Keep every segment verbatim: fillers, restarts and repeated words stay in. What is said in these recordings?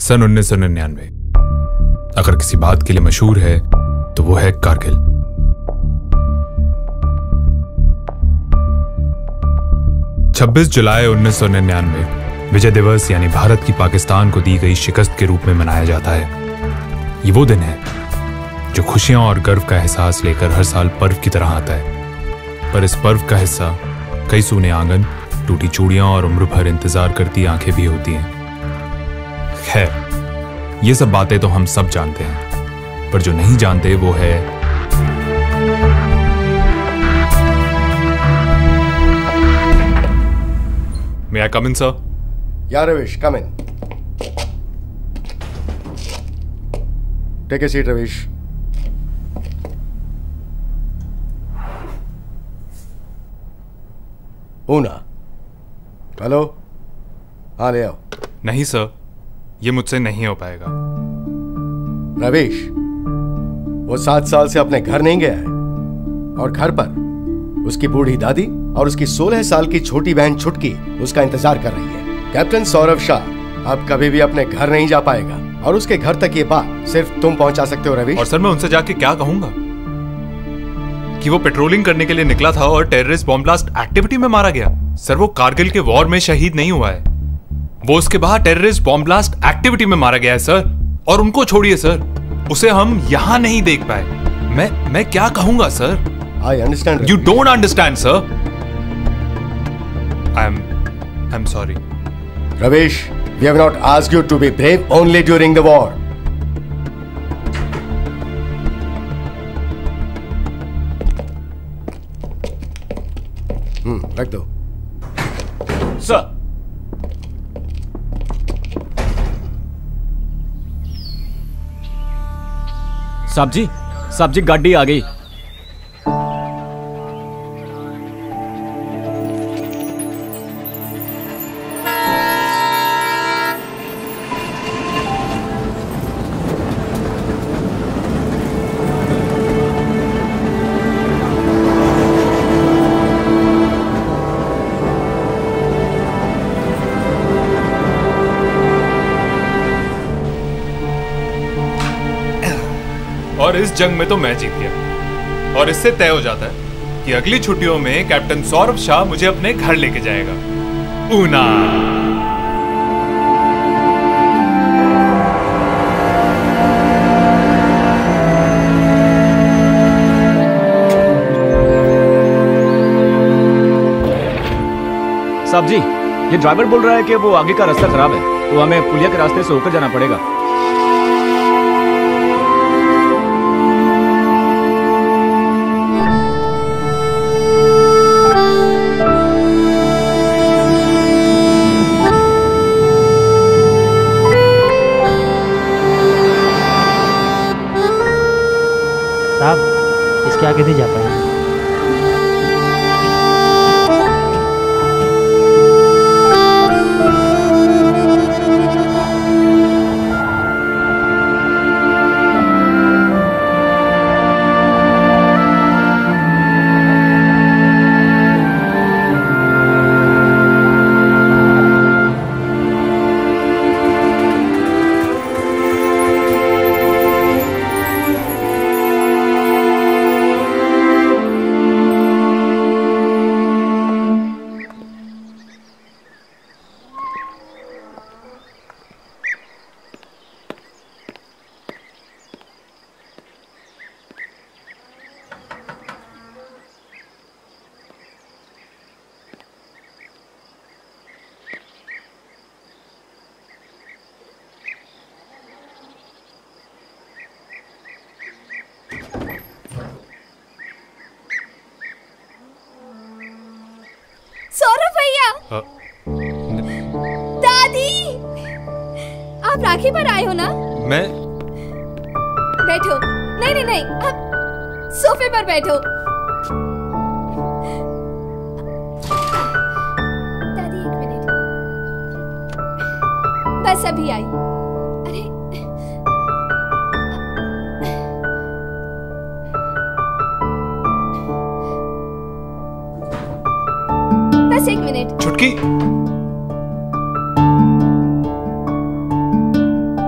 सन उन्नीस सौ निन्यानवे अगर किसी बात के लिए मशहूर है तो वो है कारगिल। छब्बीस जुलाई उन्नीस सौ निन्यानवे विजय दिवस यानी भारत की पाकिस्तान को दी गई शिकस्त के रूप में मनाया जाता है। ये वो दिन है जो खुशियां और गर्व का एहसास लेकर हर साल पर्व की तरह आता है। पर इस पर्व का हिस्सा कई सूने आंगन, टूटी चूड़ियां और उम्र भर इंतजार करती आंखें भी होती हैं। खैर, ये सब बातें तो हम सब जानते हैं, पर जो नहीं जानते वो है May I come in, sir? Yeah, Ravish, come in. Take a seat, Ravish. Poona, hello, हाँ ले आओ। नहीं सर, ये मुझसे नहीं हो पाएगा। रवीश, वो सात साल से अपने घर नहीं गया है और घर पर उसकी बूढ़ी दादी और उसकी सोलह साल की छोटी बहन छुटकी उसका इंतजार कर रही है। कैप्टन सौरभ शाह अब कभी भी अपने घर नहीं जा पाएगा और उसके घर तक ये बात सिर्फ तुम पहुंचा सकते हो रवीश। और सर मैं उनसे जाके क्या कहूंगा कि वो पेट्रोलिंग करने के लिए निकला था और टेररिस्ट बॉम्ब ब्लास्ट एक्टिविटी में मारा गया। सर वो कारगिल के वॉर में शहीद नहीं हुआ है, वो उसके बाद टेररिस्ट बॉम्ब ब्लास्ट एक्टिविटी में मारा गया है सर। और उनको छोड़िए सर, उसे हम यहां नहीं देख पाए। मैं मैं क्या कहूंगा sir? I understand. You don't understand sir. I am I am sorry Ravish, we have not asked you to be brave only during the war. Hmm रख दो सर। साहब जी, साहब जी गाड़ी आ गई। और इस जंग में तो मैं जीत गया और इससे तय हो जाता है कि अगली छुट्टियों में कैप्टन सौरभ शाह मुझे अपने घर लेके जाएगा। ऊना। साहब जी, ये ड्राइवर बोल रहा है कि वो आगे का रास्ता खराब है तो हमें पुलिया के रास्ते से होकर जाना पड़ेगा। इसके आगे नहीं जा पाएंगे। सौरभ भैया, दादी, आप राखी पर आए हो ना? मैं बैठो। नहीं नहीं नहीं, आप सोफे पर बैठो। दादी एक मिनट, बस अभी आई। अरे बस एक मिनट। छुटकी,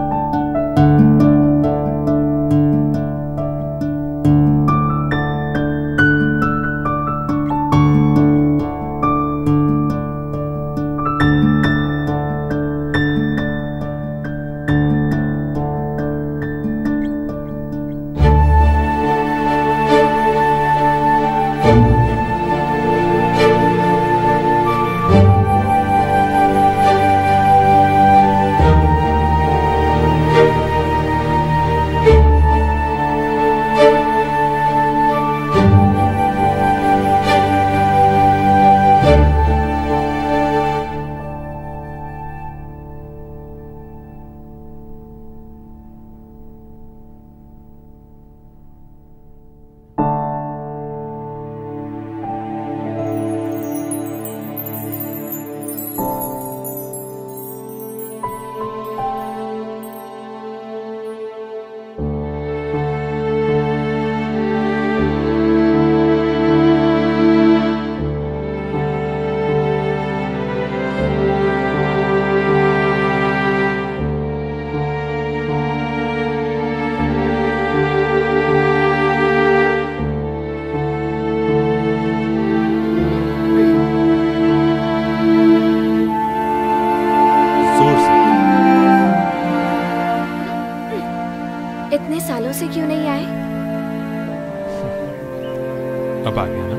इतने सालों से क्यों नहीं आए? अब आ गया ना।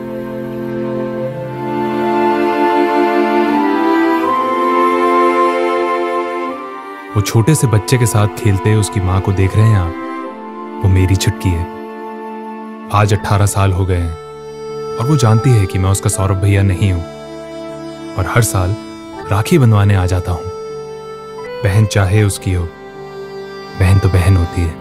वो छोटे से बच्चे के साथ खेलते उसकी मां को देख रहे हैं आप? वो मेरी छुटकी है। आज अट्ठारह साल हो गए हैं और वो जानती है कि मैं उसका सौरभ भैया नहीं हूं, और हर साल राखी बंधवाने आ जाता हूं। बहन चाहे उसकी हो, बहन तो बहन होती है।